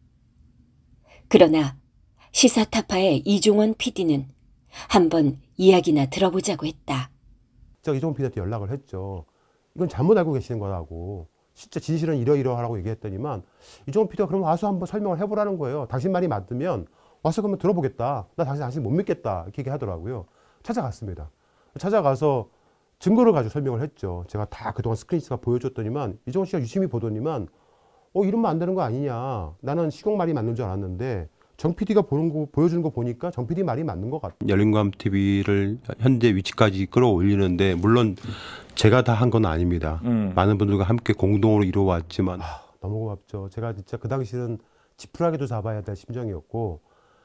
그러나 시사타파의 이종원 피디는 한번 이야기나 들어보자고 했다. 저 이종원 피디한테 연락을 했죠. 이건 잘못 알고 계시는 거라고. 진짜 진실은 이러이러하라고 얘기했더니만 이종원 피디가 그럼 와서 한번 설명을 해보라는 거예요. 당신 말이 맞으면 와서 그러면 들어보겠다. 나 당신 당신 못 믿겠다. 이렇게 얘기하더라고요. 찾아갔습니다. 찾아가서 증거를 가지고 설명을 했죠. 제가 다 그동안 스크린샷 보여줬더니만 이종원 씨가 유심히 보더니만 어 이러면 안 되는 거 아니냐. 나는 시공 말이 맞는 줄 알았는데 정 피디가 보는 거, 보여주는 거 보니까 정 피디 말이 맞는 것 같아요. 열린감티비를 현재 위치까지 끌어올리는데 물론 제가 다 한 건 아닙니다. 음. 많은 분들과 함께 공동으로 이루어왔지만 아, 너무 고맙죠. 제가 진짜 그 당시는 지푸라기도 잡아야 될 심정이었고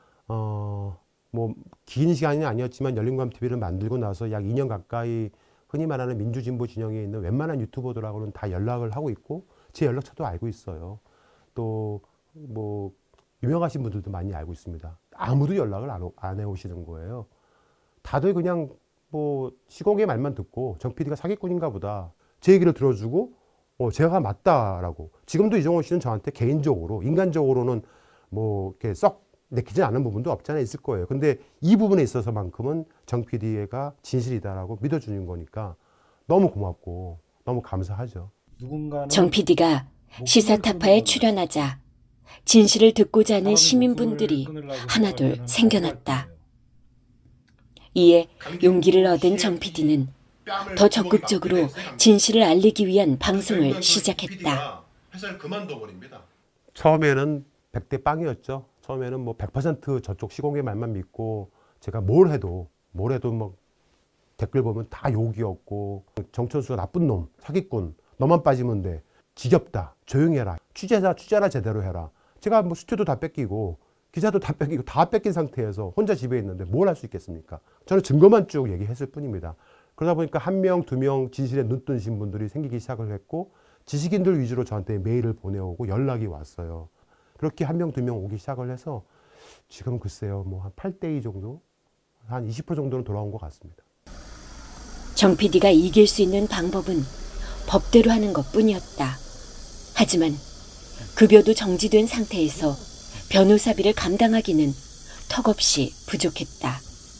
어, 뭐 긴 시간이 아니었지만 열린감티비를 만들고 나서 약 이 년 가까이 흔히 말하는 민주진보 진영에 있는 웬만한 유튜버들하고는 다 연락을 하고 있고 제 연락처도 알고 있어요. 또 뭐 유명하신 분들도 많이 알고 있습니다. 아무도 연락을 안, 안 해오시는 거예요. 다들 그냥 뭐 시공의 말만 듣고 정 피디가 사기꾼인가 보다. 제 얘기를 들어주고 어, 제가 맞다라고. 지금도 이종원 씨는 저한테 개인적으로 인간적으로는 뭐 이렇게 썩 내키지 않은 부분도 없지 않아 있을 거예요. 근데 이 부분에 있어서만큼은 정 피디가 진실이다라고 믿어주는 거니까 너무 고맙고 너무 감사하죠. 정 피디가 시사타파에 출연하자 진실을 듣고자 하는 시민분들이 하나둘 생겨났다. 이에 용기를 얻은 정 피디는 더 적극적으로 진실을 알리기 위한 방송을 시작했다. 회사를 그만둬버립니다. 처음에는 백 대 빵이었죠. 처음에는 뭐 백 퍼센트 저쪽 시공의 말만 믿고 제가 뭘 해도 뭘 해도 뭐 댓글 보면 다 욕이었고 정천수가 나쁜 놈, 사기꾼, 너만 빠지면 돼, 지겹다, 조용히 해라, 취재자 취재나 제대로 해라. 제가 뭐 스튜디오도 다 뺏기고 기자도 다 뺏기고 다 뺏긴 상태에서 혼자 집에 있는데 뭘 할 수 있겠습니까? 저는 증거만 쭉 얘기했을 뿐입니다. 그러다 보니까 한 명, 두 명 진실에 눈 뜨신 분들이 생기기 시작을 했고 지식인들 위주로 저한테 메일을 보내오고 연락이 왔어요. 그렇게 한 명, 두 명 오기 시작을 해서 지금 글쎄요, 뭐 한 팔 대 이 정도? 한 이십 퍼센트 정도는 돌아온 것 같습니다. 정 피디가 이길 수 있는 방법은 법대로 하는 것뿐이었다. 하지만 급여도 정지된 상태에서 변호사비를 감당하기는 턱없이 부족했다.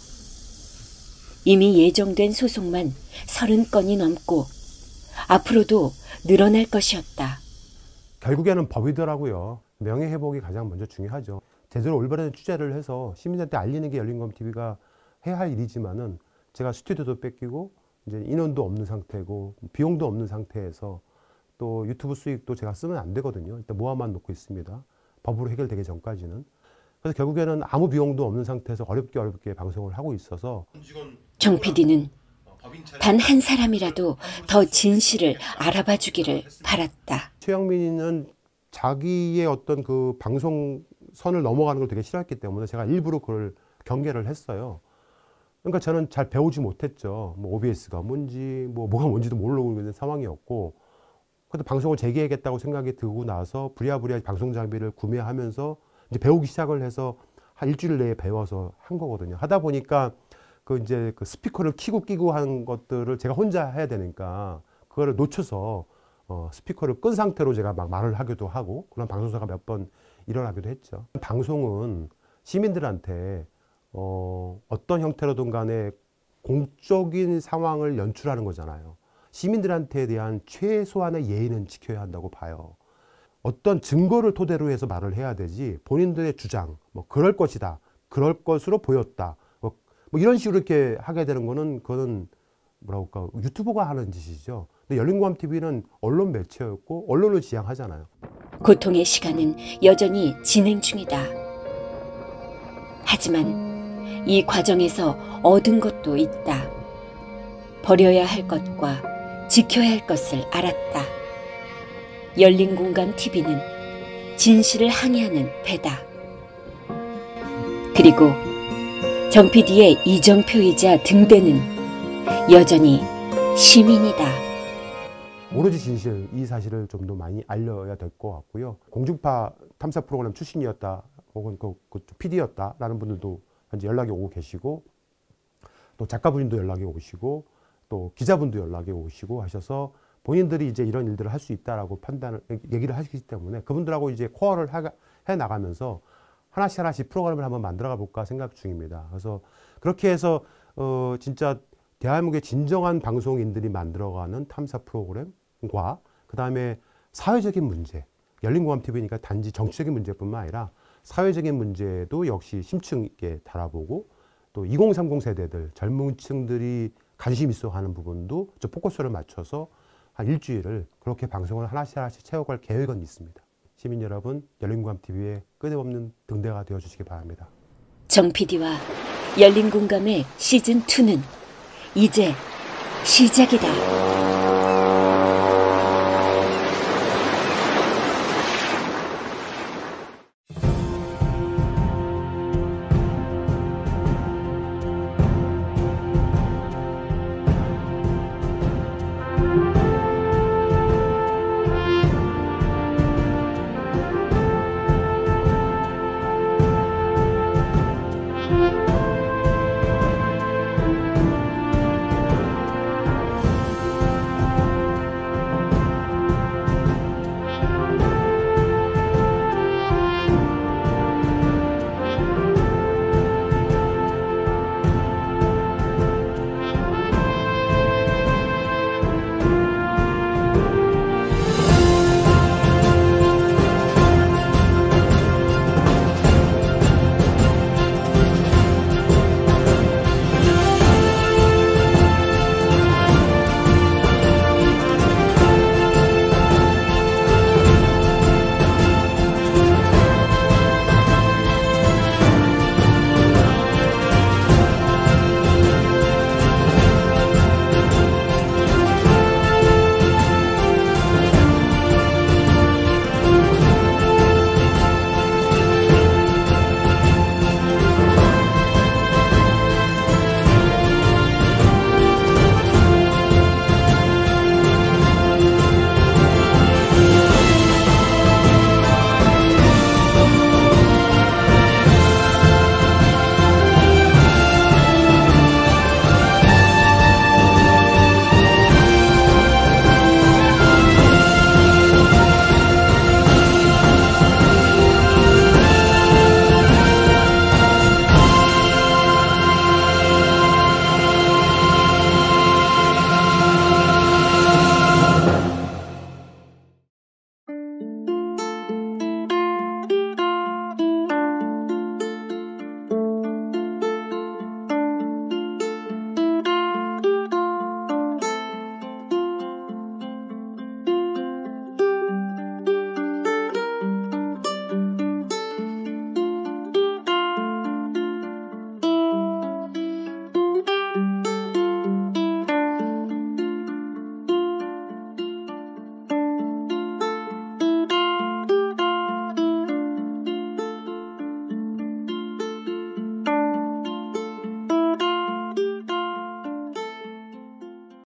이미 예정된 소송만 서른 건이 넘고 앞으로도 늘어날 것이었다. 결국에는 법이더라고요. 명예회복이 가장 먼저 중요하죠. 제대로 올바른 취재를 해서 시민한테 알리는 게 열린감티비가 해야 할 일이지만은 제가 스튜디오도 뺏기고 이제 인원도 없는 상태고 비용도 없는 상태에서 또 유튜브 수익도 제가 쓰면 안 되거든요. 일단 모아만 놓고 있습니다. 법으로 해결되기 전까지는. 그래서 결국에는 아무 비용도 없는 상태에서 어렵게 어렵게 방송을 하고 있어서 정 피디는 단 한 사람이라도 더 진실을 알아봐 주기를 바랐다. 최영민이는 자기의 어떤 그 방송 선을 넘어가는 걸 되게 싫어했기 때문에 제가 일부러 그걸 경계를 했어요. 그러니까 저는 잘 배우지 못했죠. 뭐 오비에스가 뭔지 뭐 뭐가 뭔지도 모르고 있는 상황이었고, 그래도 방송을 재개하겠다고 생각이 들고 나서 부랴부랴 방송 장비를 구매하면서 이제 배우기 시작을 해서 한 일주일 내에 배워서 한 거거든요. 하다 보니까 그 이제 그 스피커를 켜고 끼고 하는 것들을 제가 혼자 해야 되니까 그거를 놓쳐서 어 스피커를 끈 상태로 제가 막 말을 하기도 하고 그런 방송사가 몇 번 일어나기도 했죠. 방송은 시민들한테 어 어떤 형태로든 간에 공적인 상황을 연출하는 거잖아요. 시민들한테 대한 최소한의 예의는 지켜야 한다고 봐요. 어떤 증거를 토대로 해서 말을 해야 되지 본인들의 주장, 뭐 그럴 것이다, 그럴 것으로 보였다, 뭐, 뭐 이런 식으로 이렇게 하게 되는 거는 그거는 뭐라고 할까, 유튜버가 하는 짓이죠. 근데 열린감티비는 언론 매체였고 언론을 지향하잖아요. 고통의 시간은 여전히 진행 중이다. 하지만 이 과정에서 얻은 것도 있다. 버려야 할 것과 지켜야 할 것을 알았다. 열린공감티비는 진실을 항해하는 배다. 그리고 정 피디의 이정표이자 등대는 여전히 시민이다. 오로지 진실, 이 사실을 좀 더 많이 알려야 될 것 같고요. 공중파 탐사 프로그램 출신이었다, 혹은 그, 그 피디였다라는 분들도 현재 연락이 오고 계시고 또 작가분도 연락이 오시고 또 기자분도 연락이 오시고 하셔서 본인들이 이제 이런 일들을 할 수 있다라고 판단을 얘기를 하시기 때문에 그분들하고 이제 코어를 하, 해 나가면서 하나씩 하나씩 프로그램을 한번 만들어가 볼까 생각 중입니다. 그래서 그렇게 해서 어 진짜 대한민국의 진정한 방송인들이 만들어가는 탐사 프로그램과 그 다음에 사회적인 문제, 열린공감티비니까 단지 정치적인 문제뿐만 아니라 사회적인 문제도 역시 심층 있게 달아보고 또 이공삼공 세대들, 젊은 층들이 관심 있어 하는 부분도 저 포커스를 맞춰서 한 일주일을 그렇게 방송을 하나씩 하나씩 채워갈 계획은 있습니다. 시민 여러분, 열린공감티비의 끝없는 등대가 되어주시기 바랍니다. 정 피디와 열린공감의 시즌이는 이제 시작이다.